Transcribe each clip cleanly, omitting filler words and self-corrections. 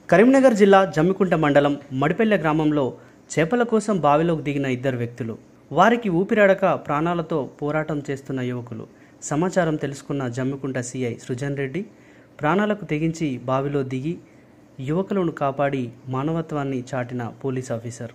కరీంనగర్ జిల్లా జమ్మికుంట మండలం మడిపెల్లె గ్రామంలో చేపల కోసం బావిలోకి దిగిన ఇద్దరు వ్యక్తులు. వారికి ఊపిరాడక ప్రాణాలతో పోరాటం చేస్తున్న యువకులు. సమాచారం తెలుసుకున్న జమ్మికుంట సిఐ సృజన్ రెడ్డి ప్రాణాలకు తెగించి బావిలో దిగి యువకులను కాపాడి మానవత్వాన్ని చాటిన పోలీస్ ఆఫీసర్.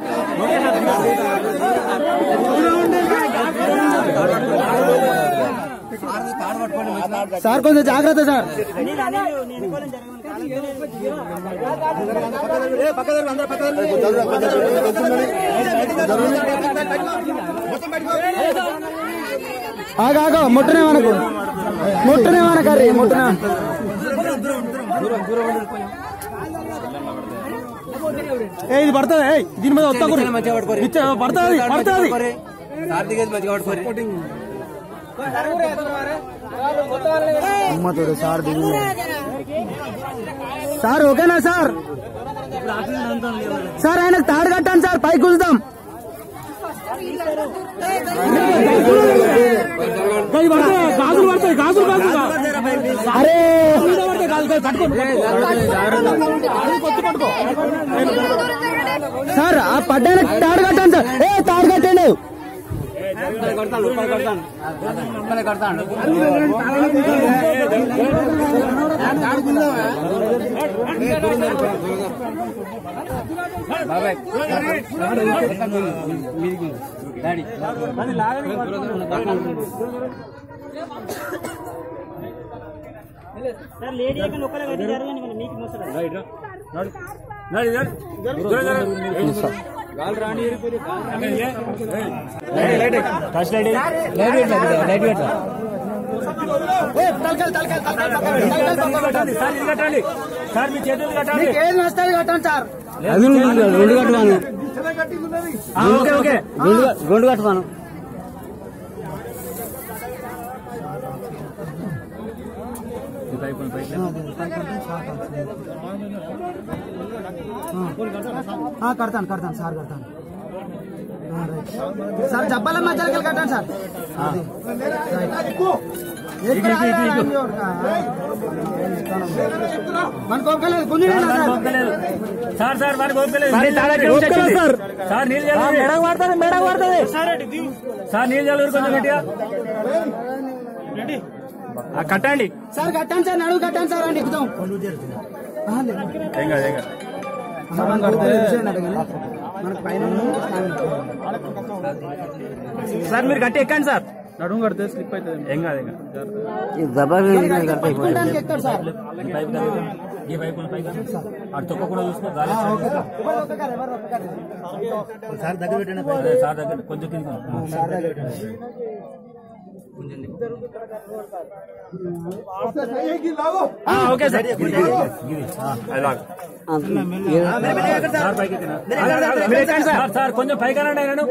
సార్ కొంచెం జాగ్రత్త సార్. ఆగా ముట్టనే మనకు కర్రీ ముట్టనే ఇది పడుతుంది. దీని మీద పడుతుంది అమ్మతుడు సార్ దిగు సార్. ఓకేనా సార్? సార్ ఆయనకు తాడు కట్టాను సార్, పైకి కూల్దాం. అరే సార్ ఆ పడ్డాన తాడు కట్టాను సార్. తాడు కట్టండి. రెండు కట్టమాను. కడతాను సార్ కడతాను సార్. జబ్బాల మధ్యలో కట్టాను సార్. కట్టండి సార్. కట్టాను సార్. నడువు కట్టాను సార్. అని ఎక్కుతాం మనకు పైన సార్. మీరు కట్టి ఎక్కండి సార్. నడుము కడితే స్లిప్ అవుతుంది. ఏం కాదు. తొక్క కూడా చూసుకో సార్. దగ్గర పెట్టండి సార్. దగ్గర కొంచెం ఓకే సార్. సార్ కొంచెం పైకానండి. నేను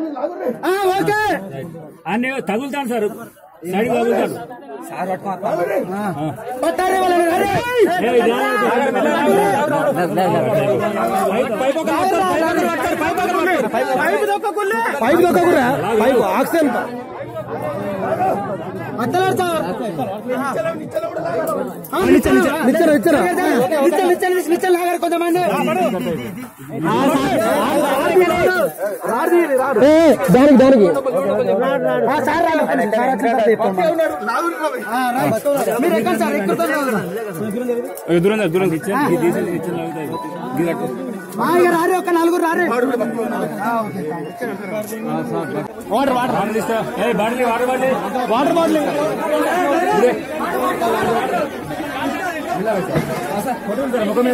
అన్నీ తగులుతాను సార్. సైడ్ తగులుతాను సార్. పైపు దొక్కకురా. పైపు ఆక్సిజన్ కొంతమంది దానికి రారే. ఒక నలుగురు రారే. వాటర్ బాటిల్ ముఖమే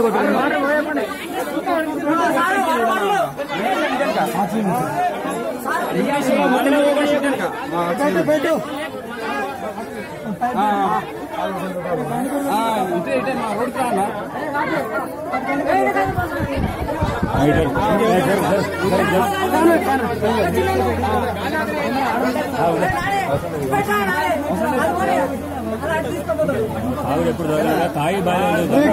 ఎప్పుడు తాగి బాగా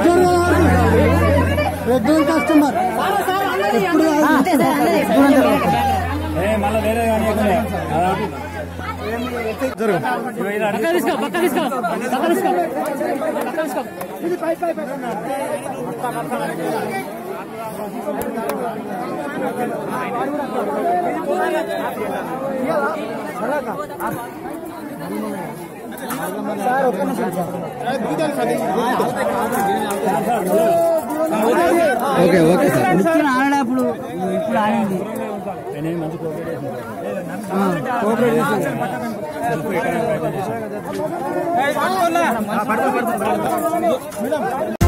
కస్టమర్ మళ్ళీ వేరే కానీ ఓకే ఓకే సార్ ఇప్పుడు ఆడేటప్పుడు ఇప్పుడు ఆడింది కోఆపరేట్